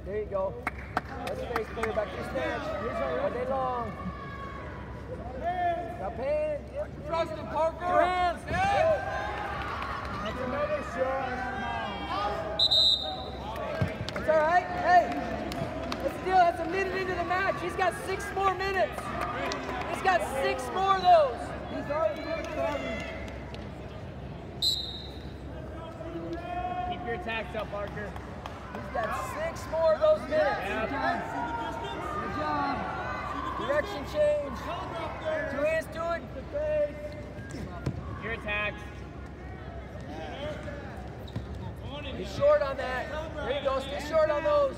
There you go. That's a base player back to the snatch. All day long. Got pain. Yep. Trust him, Parker. Two hands. That's another shot. It's all right. Hey, that's the deal. That's a minute into the match. He's got 6 more minutes. He's got 6 more of those. He's already doing it. Keep your attacks up, Parker. He's got 6 more of those minutes. Good job. Direction change. 2 hands to it. Your attacks. He's short on that. There you go. Stay short on those.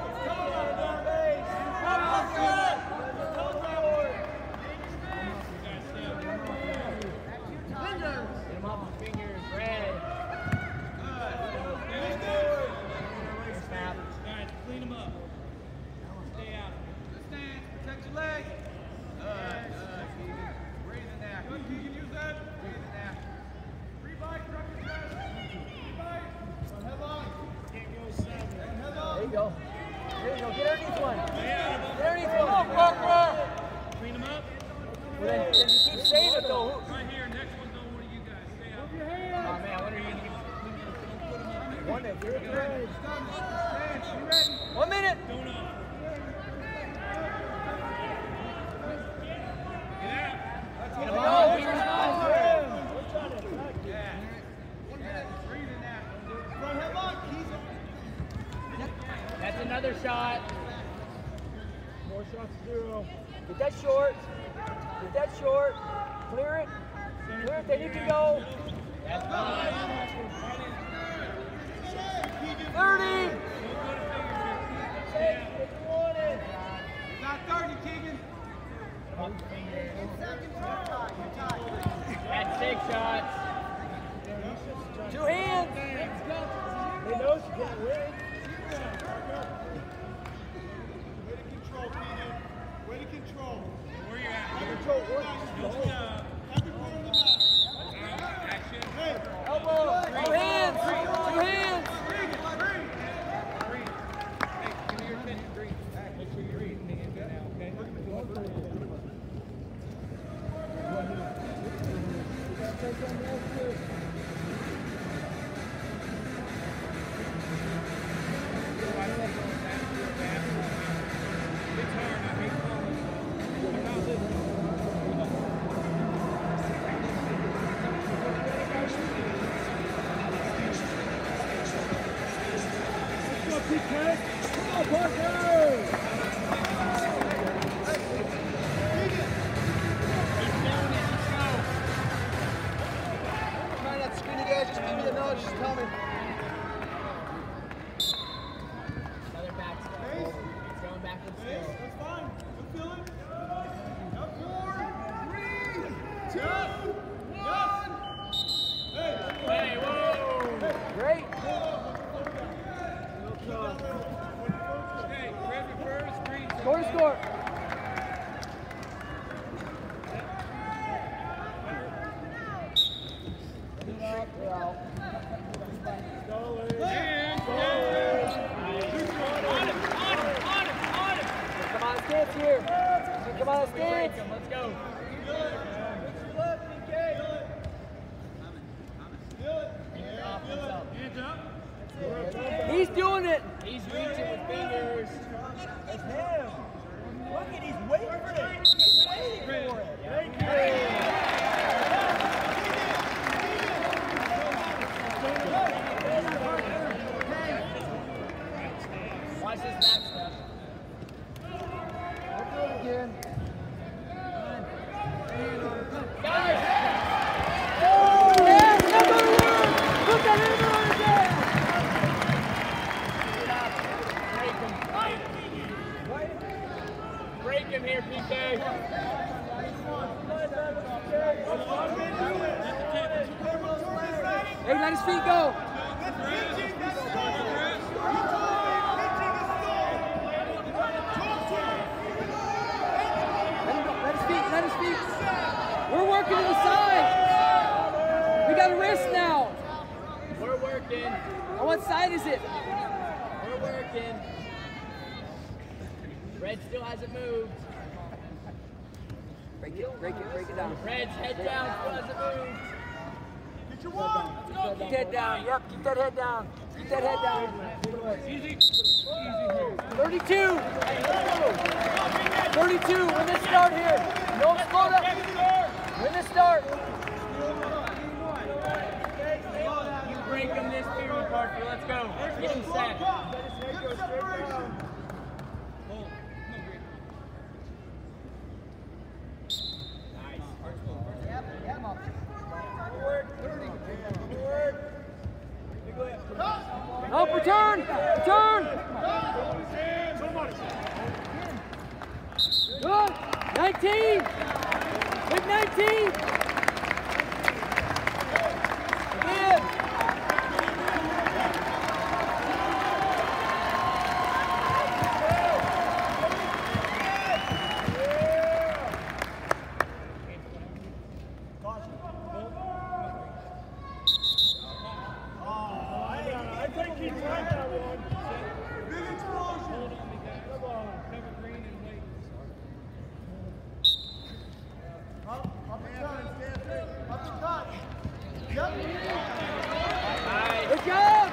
Get him off the fingers. Red. Snap. Guys, clean him up. Stay out. Stand. Protect your leg. Breathe in there. Good, you can use that. Breathe in there. Free bike, drop your chest. Free bike. Headlock. Can't go 7. Headlock. There you go. There you go. Get underneath one. Get underneath Come one. on, Parker. Clean him up. Well, then you keep saying it though. Right here. Next one, though. What do you guys? Stay out. Move your hand. Oh, man. What are you going to do? 1 minute. Good. Stand. You ready? 1 minute. Don't up. Get out. Get him No, off. we We're trying to attack you. Yeah. 1 minute. Breathe in there. Front headlock. That's another shot. More shots to do. Get that short. Get that short. Clear it. Clear it. Then you can go. That's fine. 30. Not 30, Keegan. That's 6 shots. 2 hands. They know she can't win. Way to control, Keegan. Way to control. Where you at? Control work. Every part of the map. Action. Hey. Elbow. 2 hands. 2 hands. Breathe. Hey, give me your attention. Breathe. Make sure you breathe. Now, okay? PK. Come on, Parker. Try not to screen you guys. Just give me the nudge. Just tell me. Another back step. It's going backwards still. That's fine. Good feeling. Up 4, 3, 2, 1. Hey, whoa! Great. Okay, grab your first green. Score to score. Come on, stance here. Come on, stance. Let's go. Hands up. He's doing it. He's reaching with fingers. It's him. Look at he's waiting for it. He's waiting for it. Watch this back step. I'll do it again. Guys! Yeah, number 1. Look at him again. Break him here, PK. Hey, let his feet go. Let his feet. We're working to the side. We got a wrist now. We're working. On what side is it? We're working. Red still hasn't moved. Break it down. Red's head down, still hasn't moved. Get your one. Keep that head down. Yep, keep that head down. Keep that head down. Easy. 32. 32. Win the start here. Don't slow down. Win the start. You break him this period, Parker. Let's go. Get him set. Up, return. Return. Good. 19. Big 19. Again. I think he's right that one. Big explosion. Come on. Cover green and wait. Up and cut. Up and cut. Yep. Good job.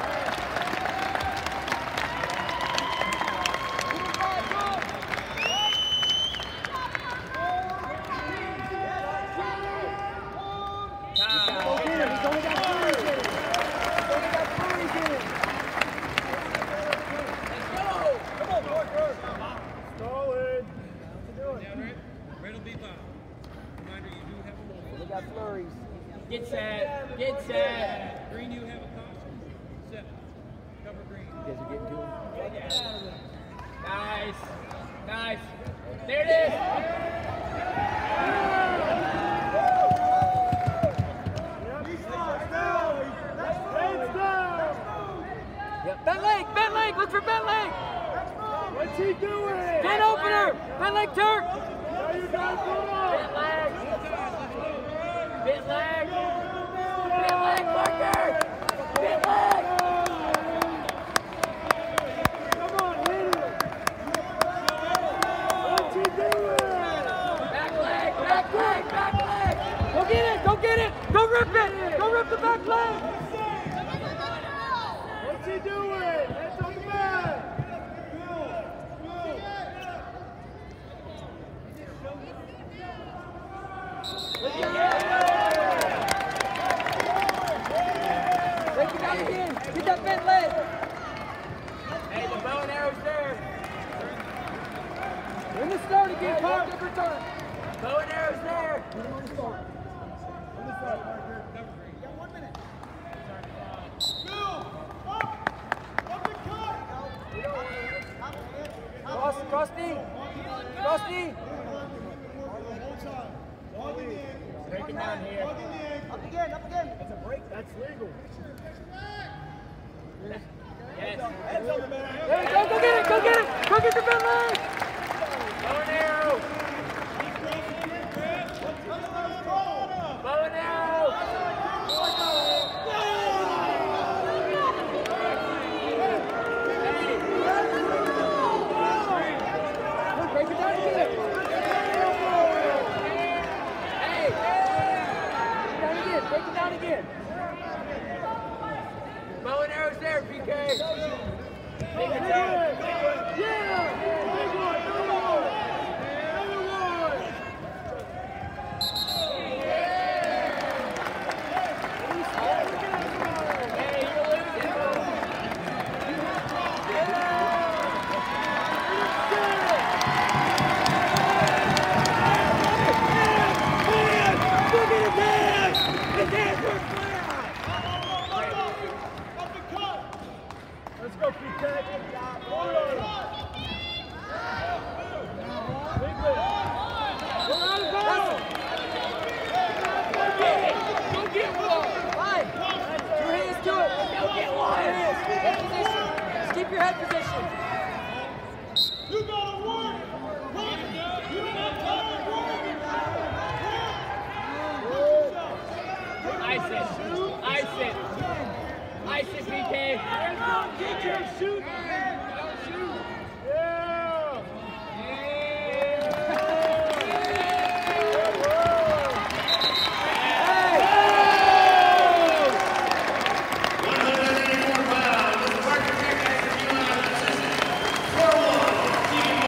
Solid. Red will be foul. Reminder, you do have a They hold. got flurries. Get set. Get set. Green, you have a caution. Set. Cover green. You guys are getting to him. Nice. Nice. There it is. Yep. Bent leg. Look for bent leg. What's he doing? Bent opener. Bent leg Turk. There you go. Come on. Bit leg. Bit leg. Bit leg, Parker. Bit leg. Come on, hit it. What's he doing? Back leg. Back leg. Back leg. Go get it. Go get it. Go rip it. Go rip the back leg. What's he doing? Hands on the mat. Break it down again. Get that bent leg. Hey, the bow and arrow's there. Win the start again. Park and return. Bow and arrow's there. Cross knee. Cross knee. Break it down here. Up again. That's a break. That's legal. Yes. Hands on the mat. There you go. Go get it. Go get it. Go get the bent leg. Bow and arrow. Bow and arrow. Break it down again. Hey. Down again. Break it down again. Bow and arrow's there, PK. Take it down. Yeah. Big one. Another one. Hey, you're losing. Let's go, PK. Hold on. Big one. We're out of bounds. Go get one. Fine. Two hands to it. Go get one. Head position. Just keep your head position.